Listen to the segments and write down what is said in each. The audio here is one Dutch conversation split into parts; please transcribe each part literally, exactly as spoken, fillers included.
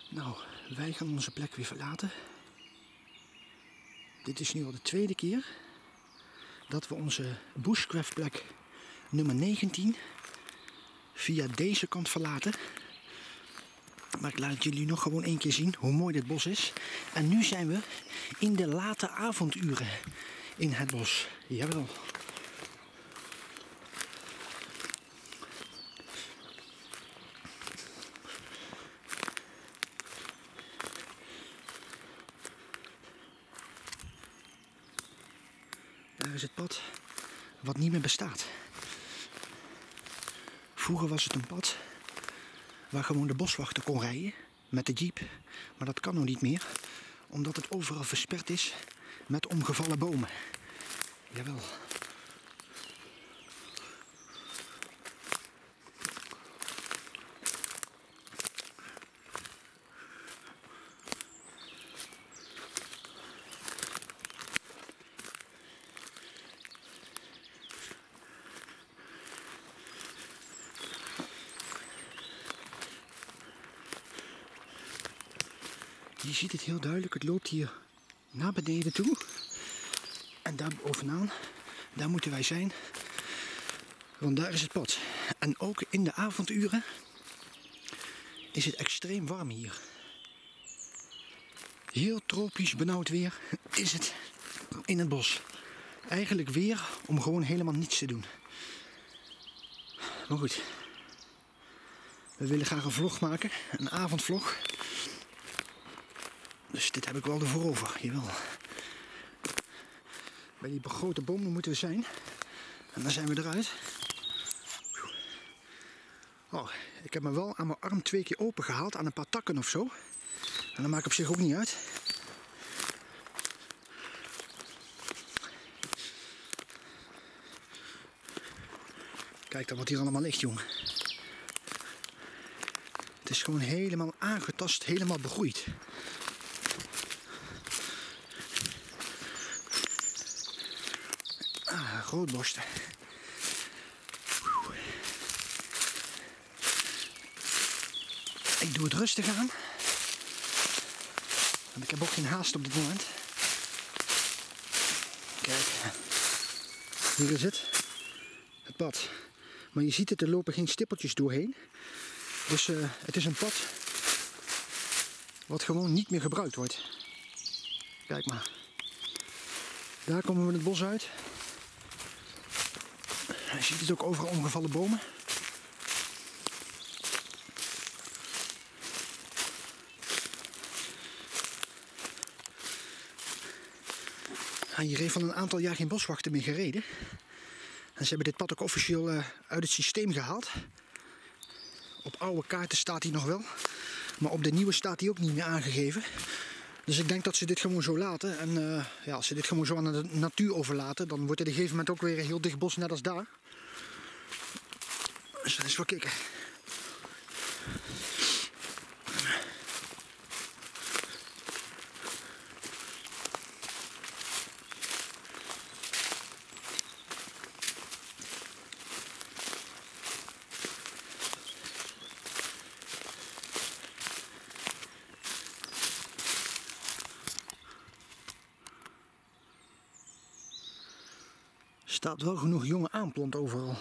Nou, wij gaan onze plek weer verlaten. Dit is nu al de tweede keer dat we onze bushcraft plek nummer negentien via deze kant verlaten. Maar ik laat jullie nog gewoon één keer zien hoe mooi dit bos is. En nu zijn we in de late avonduren in het bos. Jawel. Daar is het pad wat niet meer bestaat. Vroeger was het een pad waar gewoon de boswachter kon rijden met de jeep. Maar dat kan nog niet meer, omdat het overal versperd is met omgevallen bomen. Jawel. Je ziet het heel duidelijk, het loopt hier naar beneden toe. En daar bovenaan, daar moeten wij zijn. Want daar is het pad. En ook in de avonduren is het extreem warm hier. Heel tropisch benauwd weer is het in het bos. Eigenlijk weer om gewoon helemaal niets te doen. Maar goed. We willen graag een vlog maken, een avondvlog. Dus dit heb ik wel ervoor over, jawel. Bij die grote bomen moeten we zijn. En dan zijn we eruit. Oh, ik heb me wel aan mijn arm twee keer open gehaald aan een paar takken of zo. En dat maakt op zich ook niet uit. Kijk dan wat hier allemaal ligt, jongen. Het is gewoon helemaal aangetast, helemaal begroeid. Ah, roodborsten. Ik doe het rustig aan. Want ik heb ook geen haast op dit moment. Kijk. Hier is het. Het pad. Maar je ziet het, er lopen geen stippeltjes doorheen. Dus uh, het is een pad wat gewoon niet meer gebruikt wordt. Kijk maar. Daar komen we het bos uit. Je ziet het ook overal omgevallen bomen. En hier heeft al een aantal jaar geen boswachter meer gereden. En ze hebben dit pad ook officieel uh, uit het systeem gehaald. Op oude kaarten staat hij nog wel. Maar op de nieuwe staat hij ook niet meer aangegeven. Dus ik denk dat ze dit gewoon zo laten. En uh, ja, als ze dit gewoon zo aan de natuur overlaten, dan wordt het op een gegeven moment ook weer een heel dicht bos, net als daar. Dus dat is wel kicken. Er staat wel genoeg jonge aanplant overal.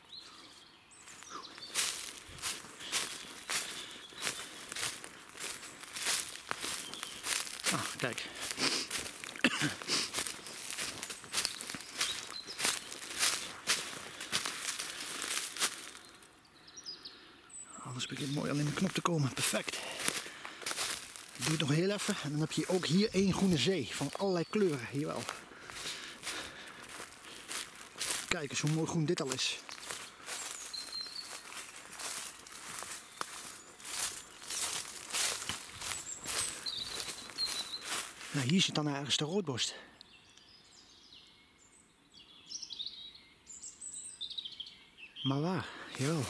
Ah, kijk. Alles begint mooi al in de knop te komen. Perfect. Doe het nog heel even. En dan heb je ook hier één groene zee van allerlei kleuren. Hier wel. Kijk eens hoe mooi groen dit al is. Nou, hier zit dan ergens de roodborst. Maar waar? Jawel.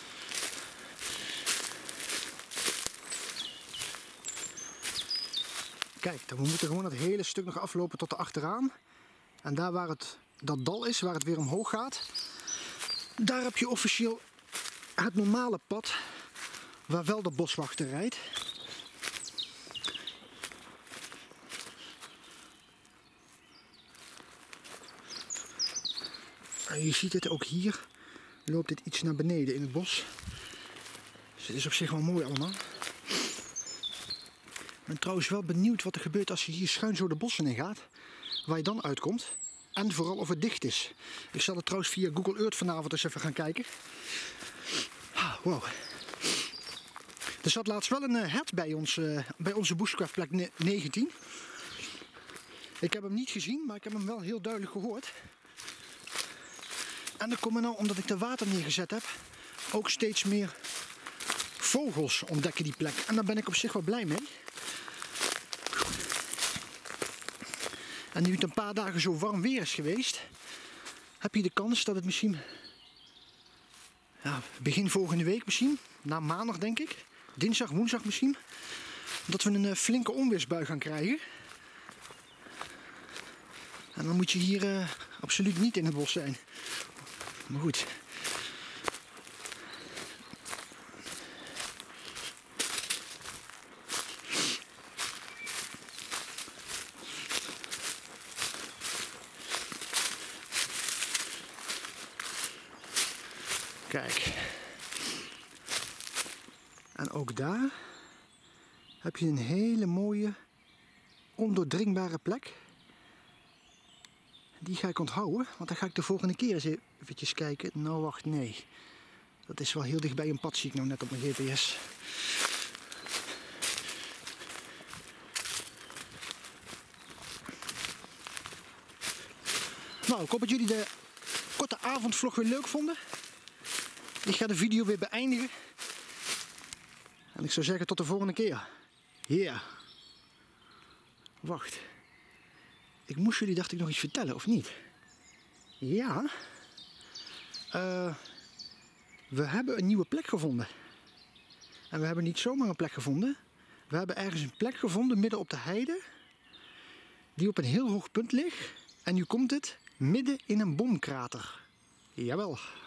Kijk, dan we moeten gewoon het hele stuk nog aflopen tot erachteraan. En daar waar het, dat dal is, waar het weer omhoog gaat, daar heb je officieel het normale pad waar wel de boswachter rijdt. En je ziet het ook hier. Loopt dit iets naar beneden in het bos. Dus het is op zich wel mooi allemaal. Ik ben trouwens wel benieuwd wat er gebeurt als je hier schuin zo de bossen in gaat. Waar je dan uitkomt. En vooral of het dicht is. Ik zal het trouwens via Google Earth vanavond eens even gaan kijken. Ah, wow. Er zat laatst wel een hert bij, ons, uh, bij onze bushcraftplek negentien. Ik heb hem niet gezien, maar ik heb hem wel heel duidelijk gehoord. En er komen nou, omdat ik er water neergezet heb, ook steeds meer vogels ontdekken die plek. En daar ben ik op zich wel blij mee. En nu het een paar dagen zo warm weer is geweest, heb je de kans dat het misschien, ja, begin volgende week misschien, na maandag denk ik, dinsdag, woensdag misschien, dat we een uh, flinke onweersbui gaan krijgen. En dan moet je hier uh, absoluut niet in het bos zijn. Maar goed. Kijk. En ook daar heb je een hele mooie ondoordringbare plek. Die ga ik onthouden, want dan ga ik de volgende keer eens eventjes kijken. Nou wacht, nee. Dat is wel heel dicht bij een pad, zie ik nou net op mijn G P S. Nou, ik hoop dat jullie de korte avondvlog weer leuk vonden. Ik ga de video weer beëindigen. En ik zou zeggen tot de volgende keer. Ja. Yeah. Wacht. Ik moest jullie, dacht ik, nog iets vertellen, of niet? Ja. Uh, we hebben een nieuwe plek gevonden. En we hebben niet zomaar een plek gevonden. We hebben ergens een plek gevonden midden op de heide. Die op een heel hoog punt ligt. En nu komt het midden in een bomkrater. Jawel.